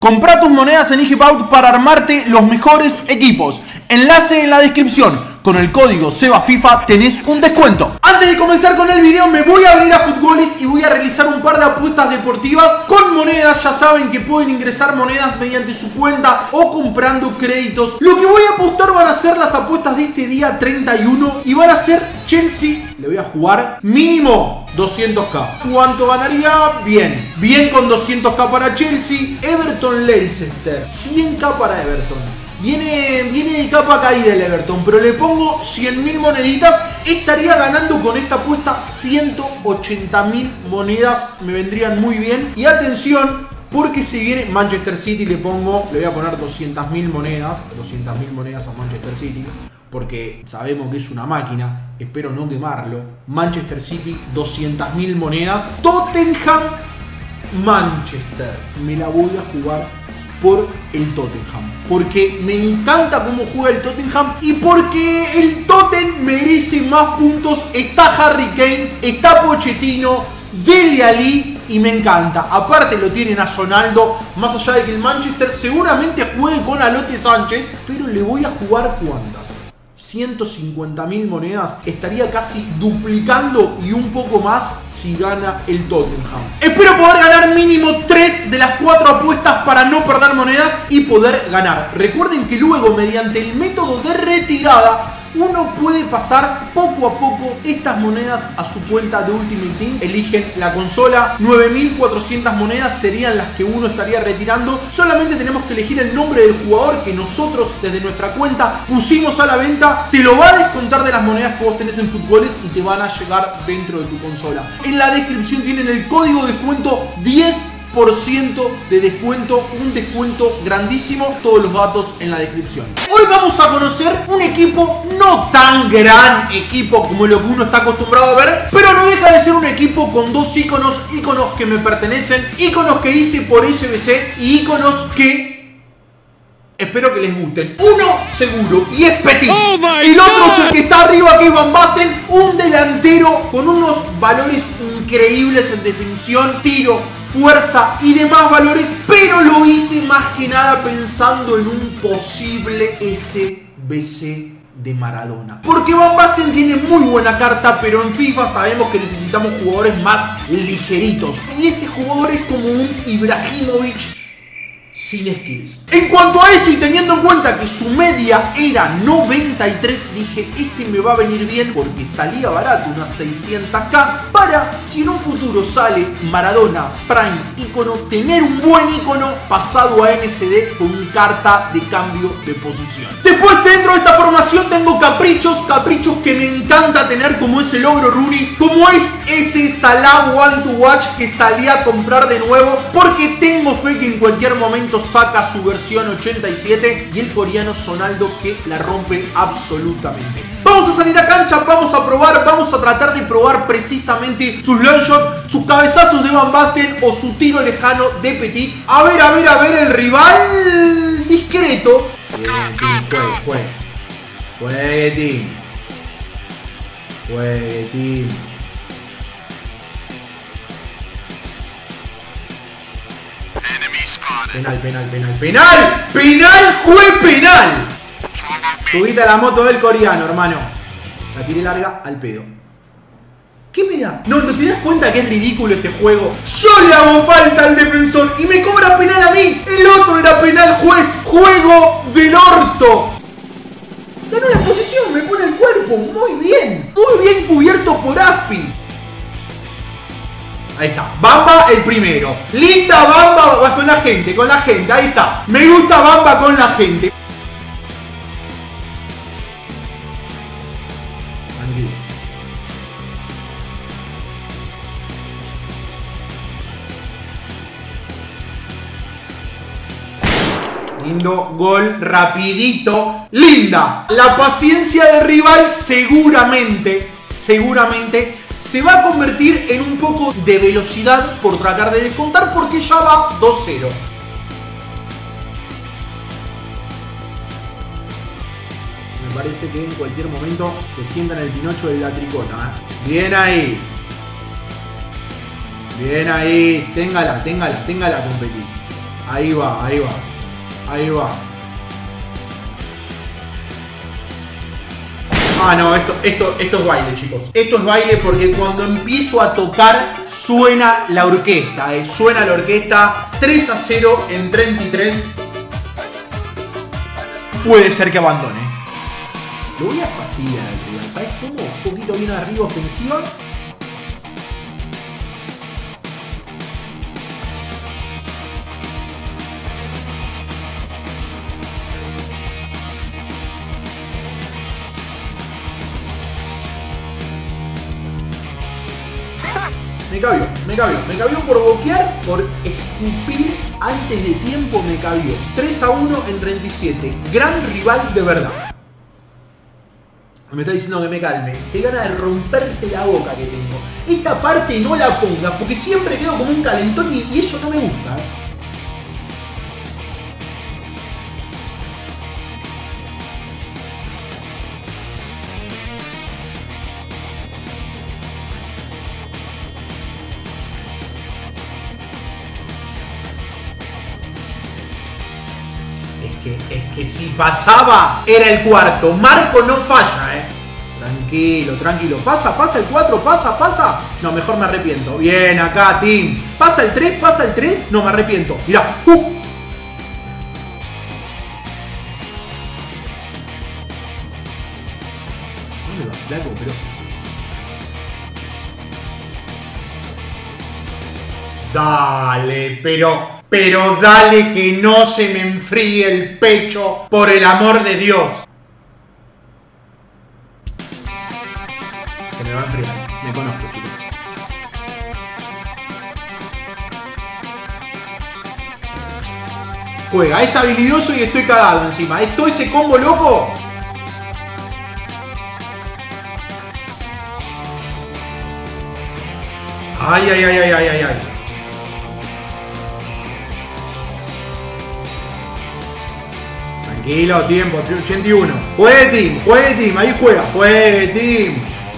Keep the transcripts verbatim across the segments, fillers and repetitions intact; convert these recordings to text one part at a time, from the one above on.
Comprá tus monedas en Egipaut para armarte los mejores equipos. Enlace en la descripción. Con el código SEBAFIFA tenés un descuento. Antes de comenzar con el video me voy a venir a Futgolis y voy a realizar un par de apuestas deportivas con monedas. Ya saben que pueden ingresar monedas mediante su cuenta o comprando créditos. Lo que voy a apostar van a ser las apuestas de este día treinta y uno y van a ser Chelsea. Le voy a jugar mínimo doscientos k. ¿Cuánto ganaría? Bien. Bien con doscientos k para Chelsea. Everton Leicester. cien k para Everton. Viene, viene de capa caída el Everton, pero le pongo cien mil moneditas. Estaría ganando con esta apuesta ciento ochenta mil monedas. Me vendrían muy bien. Y atención, porque si viene Manchester City le pongo, le voy a poner doscientas mil monedas. doscientas mil monedas a Manchester City. Porque sabemos que es una máquina. Espero no quemarlo. Manchester City, doscientas mil monedas. Tottenham, Manchester. Me la voy a jugar por el Tottenham, porque me encanta cómo juega el Tottenham y porque el Tottenham merece más puntos. Está Harry Kane, está Pochettino, Dele Alli y me encanta. Aparte lo tienen a Sonaldo, más allá de que el Manchester seguramente juegue con Alote Sánchez, pero le voy a jugar ¿cuántas? ciento cincuenta mil monedas. Estaría casi duplicando y un poco más si gana el Tottenham. Espero poder ganar mínimo tres de las cuatro apuestas para no perder monedas y poder ganar. Recuerden que luego mediante el método de retirada uno puede pasar poco a poco estas monedas a su cuenta de Ultimate Team. Eligen la consola, nueve mil cuatrocientas monedas serían las que uno estaría retirando. Solamente tenemos que elegir el nombre del jugador que nosotros desde nuestra cuenta pusimos a la venta. Te lo va a descontar de las monedas que vos tenés en Futgolis y te van a llegar dentro de tu consola. En la descripción tienen el código de descuento diez por ciento de descuento, un descuento grandísimo. Todos los datos en la descripción. Hoy vamos a conocer un equipo no tan gran equipo como lo que uno está acostumbrado a ver, pero no deja de ser un equipo con dos iconos, iconos que me pertenecen, iconos que hice por S B C y iconos que espero que les gusten. Uno seguro y es Petit. Oh el otro es el que está arriba, que es Van Basten, un delantero con unos valores increíbles en definición, tiro, fuerza y demás valores, pero lo hice más que nada pensando en un posible S B C de Maradona. Porque Van Basten tiene muy buena carta, pero en FIFA sabemos que necesitamos jugadores más ligeritos. Y este jugador es como un Ibrahimovic sin skills. En cuanto a eso y teniendo en cuenta que su media era noventa y tres, dije, este me va a venir bien porque salía barato, unas seiscientas k, para si en un futuro sale Maradona Prime icono, tener un buen icono pasado a M S D con un carta de cambio de posición. Después dentro de esta formación tengo caprichos, caprichos que me encanta tener, como es el Ogro Rooney, como es ese Salah One to Watch que salí a comprar de nuevo porque tengo fe que en cualquier momento saca su versión ochenta y siete y el coreano Sonaldo que la rompe absolutamente. Vamos a salir a cancha, vamos a probar, vamos a tratar de probar precisamente sus long shots, sus cabezazos de Van Basten o su tiro lejano de Petit. A ver, a ver, a ver el rival discreto. Juegue, juegue. Juegue, team. Juegue, team. Penal, penal, penal, penal, penal, fue penal. Subite a la moto del coreano, hermano. La tiré larga al pedo. ¿Qué me da? No, ¿no te das cuenta que es ridículo este juego? Yo le hago falta al defensor y me cobra penal a mí. El otro era penal, juez. Juego del orto. Ganó la posición, me pone el cuerpo. Muy bien. Muy bien cubierto por Aspi. Ahí está, Bamba el primero. Linda Bamba, vas con la gente, con la gente, ahí está. Me gusta Bamba con la gente. Lindo gol, rapidito. Linda. La paciencia del rival seguramente, seguramente se va a convertir en un poco de velocidad por tratar de descontar porque ya va dos cero. Me parece que en cualquier momento se sienta en el pinocho de la tricona, ¿eh? Bien ahí. Bien ahí. Téngala, téngala, téngala, competir. Ahí va, ahí va. Ahí va. Ah, no, esto, esto, esto es baile, chicos. Esto es baile porque cuando empiezo a tocar suena la orquesta, eh. Suena la orquesta. tres a cero en treinta y tres. Puede ser que abandone. Lo voy a fastidiar al rival, ¿sabes cómo? Un poquito bien arriba ofensiva. Me cabió, me cabió, me cabió por boquear, por escupir antes de tiempo, me cabió. tres a uno en treinta y siete. Gran rival de verdad. Me está diciendo que me calme. Qué gana de romperte la boca que tengo. Esta parte no la pongas porque siempre quedo como un calentón y, y eso no me gusta, ¿eh? Es que, es que si pasaba, era el cuarto. Marco no falla, eh. Tranquilo, tranquilo. Pasa, pasa el cuatro, pasa, pasa. No, mejor me arrepiento. Bien, acá, team. Pasa el tres, pasa el tres. No, me arrepiento. Mirá. Uh. ¿Dónde va, flaco? Pero... Dale, pero... Pero dale que no se me enfríe el pecho, por el amor de Dios. Se me va a enfriar, me conozco, chicos. Juega, es habilidoso y estoy cagado encima. ¿Es todo ese combo loco? Ay, ay, ay, ay, ay, ay, ay. Tranquilo, tiempo, ochenta y uno. Juegue team, juegue team, ahí juega, juegue team.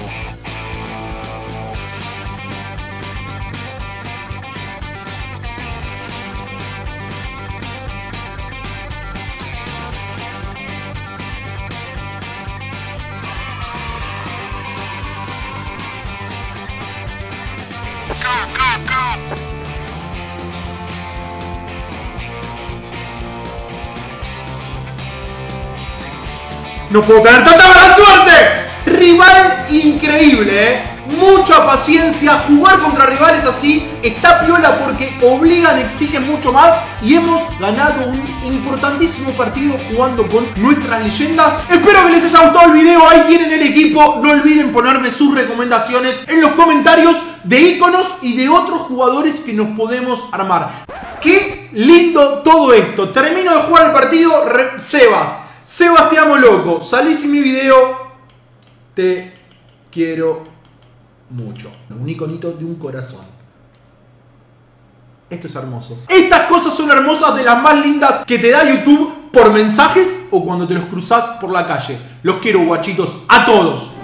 No puedo tener tanta mala suerte. Rival increíble, ¿eh? Mucha paciencia. Jugar contra rivales así está piola porque obligan, exigen mucho más. Y hemos ganado un importantísimo partido jugando con nuestras leyendas. Espero que les haya gustado el video. Ahí tienen el equipo. No olviden ponerme sus recomendaciones en los comentarios de iconos y de otros jugadores que nos podemos armar. Qué lindo todo esto. Termino de jugar el partido. Re Sebas. Sebas, te amo loco. Salís en mi video. Te quiero mucho. Un iconito de un corazón. Esto es hermoso. Estas cosas son hermosas, de las más lindas que te da YouTube por mensajes o cuando te los cruzás por la calle. Los quiero, guachitos, a todos.